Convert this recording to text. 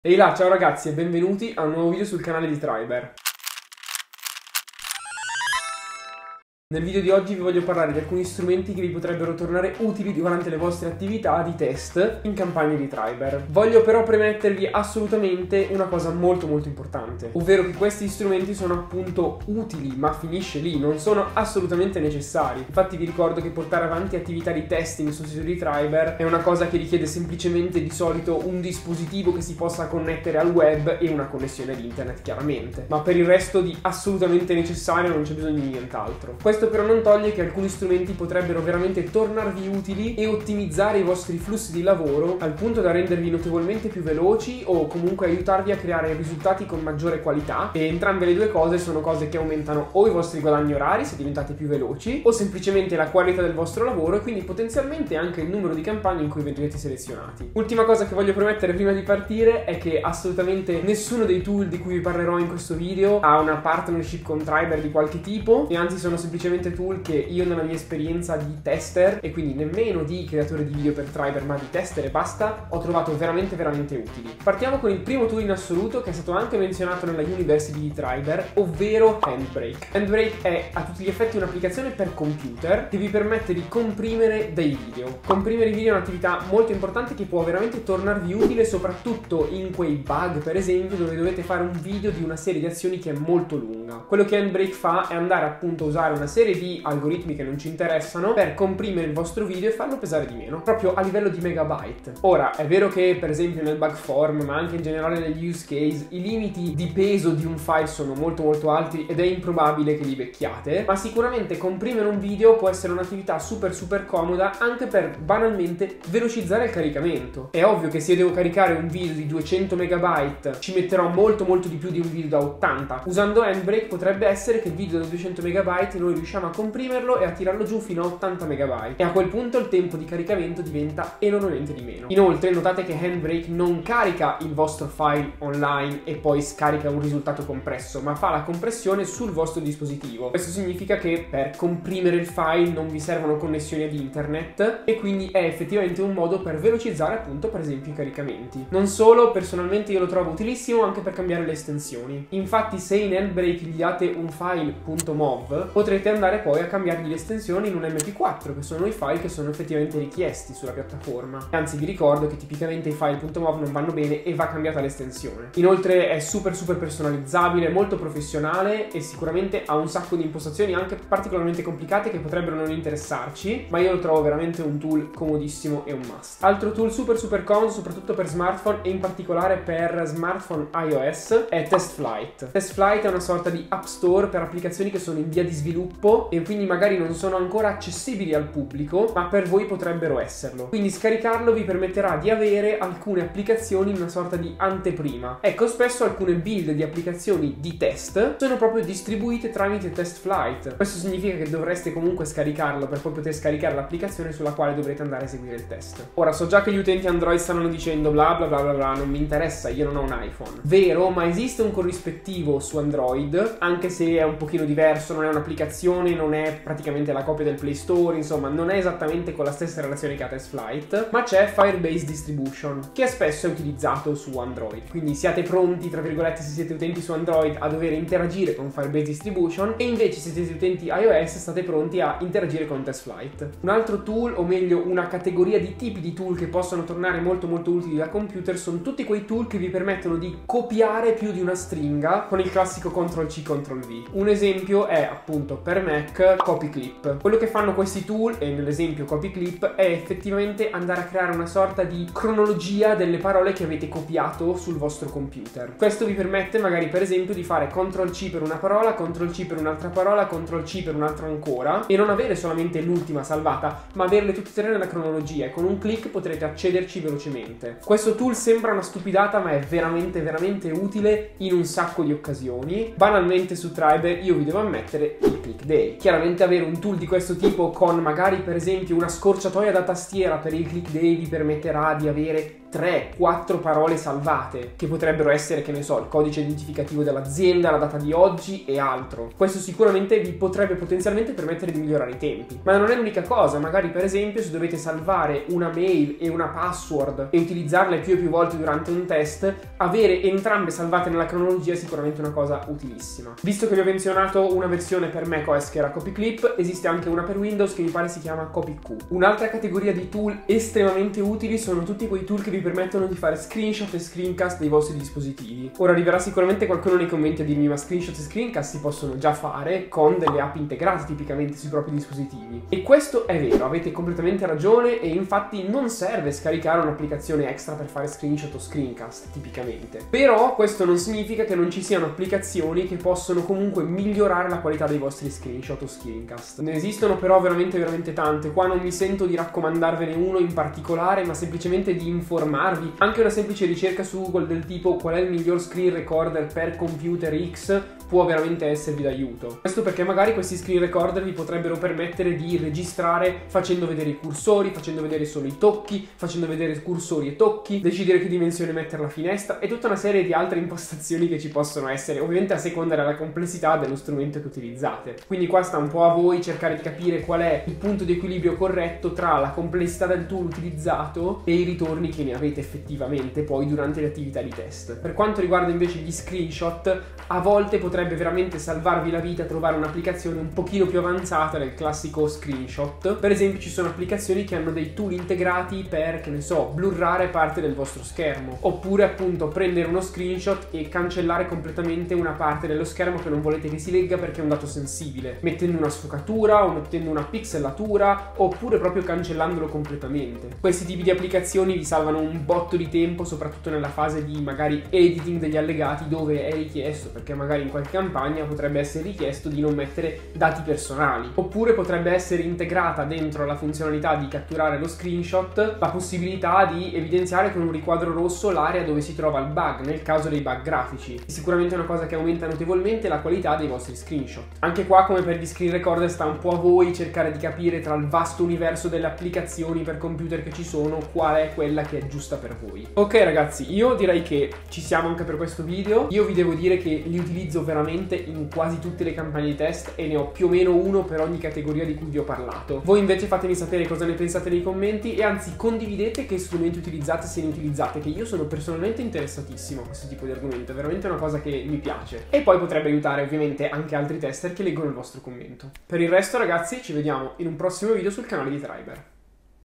Ehi là, ciao ragazzi e benvenuti a un nuovo video sul canale di Triber. Nel video di oggi vi voglio parlare di alcuni strumenti che vi potrebbero tornare utili durante le vostre attività di test in campagne di Triber. Voglio però premettervi assolutamente una cosa molto importante, ovvero che questi strumenti sono appunto utili, ma finisce lì, non sono assolutamente necessari. Infatti vi ricordo che portare avanti attività di testing sul sito di Triber è una cosa che richiede semplicemente di solito un dispositivo che si possa connettere al web e una connessione ad internet chiaramente, ma per il resto di assolutamente necessario non c'è bisogno di nient'altro. Questo però non toglie che alcuni strumenti potrebbero veramente tornarvi utili e ottimizzare i vostri flussi di lavoro al punto da rendervi notevolmente più veloci o comunque aiutarvi a creare risultati con maggiore qualità, e entrambe le due cose sono cose che aumentano o i vostri guadagni orari se diventate più veloci o semplicemente la qualità del vostro lavoro e quindi potenzialmente anche il numero di campagne in cui venite selezionati. Ultima cosa che voglio promettere prima di partire è che assolutamente nessuno dei tool di cui vi parlerò in questo video ha una partnership con Triber di qualche tipo, e anzi sono semplicemente tool che io nella mia esperienza di tester, e quindi nemmeno di creatore di video per Triber ma di tester e basta, ho trovato veramente utili. Partiamo con il primo tool in assoluto che è stato anche menzionato nella University di Triber, ovvero Handbrake. Handbrake è a tutti gli effetti un'applicazione per computer che vi permette di comprimere dei video. Comprimere i video è un'attività molto importante che può veramente tornarvi utile soprattutto in quei bug, per esempio, dove dovete fare un video di una serie di azioni che è molto lunga. Quello che Handbrake fa è andare appunto a usare una serie di algoritmi che non ci interessano per comprimere il vostro video e farlo pesare di meno, proprio a livello di megabyte. Ora, è vero che per esempio nel bug form, ma anche in generale negli use case, i limiti di peso di un file sono molto alti ed è improbabile che li becchiate, ma sicuramente comprimere un video può essere un'attività super comoda anche per banalmente velocizzare il caricamento. È ovvio che se io devo caricare un video di 200 megabyte ci metterò molto di più di un video da 80. Usando Handbrake potrebbe essere che il video da 200 megabyte noi riusciamo a comprimerlo e a tirarlo giù fino a 80 megabyte, e a quel punto il tempo di caricamento diventa enormemente di meno. Inoltre notate che Handbrake non carica il vostro file online e poi scarica un risultato compresso, ma fa la compressione sul vostro dispositivo. Questo significa che per comprimere il file non vi servono connessioni ad internet e quindi è effettivamente un modo per velocizzare appunto per esempio i caricamenti. Non solo, personalmente io lo trovo utilissimo anche per cambiare le estensioni. Infatti se in Handbrake gli date un file .mov potrete andare poi a cambiargli le estensioni in un MP4, che sono i file che sono effettivamente richiesti sulla piattaforma. Anzi vi ricordo che tipicamente i file .mov non vanno bene e va cambiata l'estensione. Inoltre è super personalizzabile, molto professionale e sicuramente ha un sacco di impostazioni anche particolarmente complicate che potrebbero non interessarci, ma io lo trovo veramente un tool comodissimo e un must. Altro tool super comodo soprattutto per smartphone e in particolare per smartphone iOS è TestFlight. TestFlight è una sorta di app store per applicazioni che sono in via di sviluppo e quindi magari non sono ancora accessibili al pubblico, ma per voi potrebbero esserlo. Quindi scaricarlo vi permetterà di avere alcune applicazioni in una sorta di anteprima. Ecco, spesso alcune build di applicazioni di test sono proprio distribuite tramite TestFlight. Questo significa che dovreste comunque scaricarlo per poi poter scaricare l'applicazione sulla quale dovrete andare a eseguire il test. Ora, so già che gli utenti Android stanno dicendo bla non mi interessa, io non ho un iPhone. Vero, ma esiste un corrispettivo su Android, anche se è un pochino diverso, non è un'applicazione, non è praticamente la copia del Play Store, insomma non è esattamente con la stessa relazione che ha TestFlight, ma c'è Firebase Distribution, che spesso è utilizzato su Android. Quindi siate pronti, tra virgolette, se siete utenti su Android a dover interagire con Firebase Distribution, e invece se siete utenti iOS state pronti a interagire con TestFlight. Un altro tool, o meglio una categoria di tipi di tool che possono tornare molto utili da computer, sono tutti quei tool che vi permettono di copiare più di una stringa con il classico Ctrl-C, Ctrl-V. Un esempio è appunto per Mac CopyClip. Quello che fanno questi tool, e nell'esempio CopyClip, è effettivamente andare a creare una sorta di cronologia delle parole che avete copiato sul vostro computer. Questo vi permette magari per esempio di fare Ctrl-C per una parola, Ctrl-C per un'altra parola, Ctrl-C per un'altra ancora, e non avere solamente l'ultima salvata, ma averle tutte e tre nella cronologia, e con un clic potrete accederci velocemente. Questo tool sembra una stupidata, ma è veramente utile in un sacco di occasioni. Banalmente su Triber io vi devo ammettere il Click Day. Chiaramente avere un tool di questo tipo con magari per esempio una scorciatoia da tastiera per il Click Day vi permetterà di avere 3-4 parole salvate, che potrebbero essere, che ne so, il codice identificativo dell'azienda, la data di oggi e altro. Questo sicuramente vi potrebbe potenzialmente permettere di migliorare i tempi. Ma non è l'unica cosa, magari per esempio se dovete salvare una mail e una password e utilizzarle più e più volte durante un test, avere entrambe salvate nella cronologia è sicuramente una cosa utilissima. Visto che vi ho menzionato una versione per macOS che era CopyClip, esiste anche una per Windows che mi pare si chiama CopyQ. Un'altra categoria di tool estremamente utili sono tutti quei tool che vi permettono di fare screenshot e screencast dei vostri dispositivi. Ora arriverà sicuramente qualcuno nei commenti a dirmi ma screenshot e screencast si possono già fare con delle app integrate tipicamente sui propri dispositivi. E questo è vero, avete completamente ragione, e infatti non serve scaricare un'applicazione extra per fare screenshot o screencast tipicamente. Però questo non significa che non ci siano applicazioni che possono comunque migliorare la qualità dei vostri screenshot o screencast. Ne esistono però veramente tante. Qua non mi sento di raccomandarvene uno in particolare, ma semplicemente di informarvi. Anche una semplice ricerca su Google del tipo qual è il miglior screen recorder per computer X può veramente esservi d'aiuto. Questo perché magari questi screen recorder vi potrebbero permettere di registrare facendo vedere i cursori, facendo vedere solo i tocchi, facendo vedere cursori e tocchi, decidere che dimensione mettere la finestra e tutta una serie di altre impostazioni che ci possono essere, ovviamente a seconda della complessità dello strumento che utilizzate. Quindi qua sta un po' a voi cercare di capire qual è il punto di equilibrio corretto tra la complessità del tool utilizzato e i ritorni che ne avete effettivamente poi durante le attività di test. Per quanto riguarda invece gli screenshot, a volte potrebbe veramente salvarvi la vita trovare un'applicazione un pochino più avanzata del classico screenshot. Per esempio ci sono applicazioni che hanno dei tool integrati per, che ne so, blurrare parte del vostro schermo, oppure appunto prendere uno screenshot e cancellare completamente una parte dello schermo che non volete che si legga perché è un dato sensibile, mettendo una sfocatura o mettendo una pixelatura, oppure proprio cancellandolo completamente. Questi tipi di applicazioni vi salvano un botto di tempo, soprattutto nella fase di magari editing degli allegati, dove è richiesto, perché magari in qualche campagna potrebbe essere richiesto di non mettere dati personali, oppure potrebbe essere integrata dentro la funzionalità di catturare lo screenshot la possibilità di evidenziare con un riquadro rosso l'area dove si trova il bug, nel caso dei bug grafici. Sicuramente è una cosa che aumenta notevolmente la qualità dei vostri screenshot. Anche qua, come per gli screen recorder, sta un po' a voi cercare di capire tra il vasto universo delle applicazioni per computer che ci sono qual è quella che è giusta per voi. Ok ragazzi, io direi che ci siamo anche per questo video. Io vi devo dire che li utilizzo veramente in quasi tutte le campagne di test e ne ho più o meno uno per ogni categoria di cui vi ho parlato. Voi invece fatemi sapere cosa ne pensate nei commenti e anzi condividete che strumenti utilizzate, se ne utilizzate, che io sono personalmente interessatissimo a questo tipo di argomento, è veramente una cosa che mi piace e poi potrebbe aiutare ovviamente anche altri tester che leggono il vostro commento. Per il resto ragazzi ci vediamo in un prossimo video sul canale di Triber.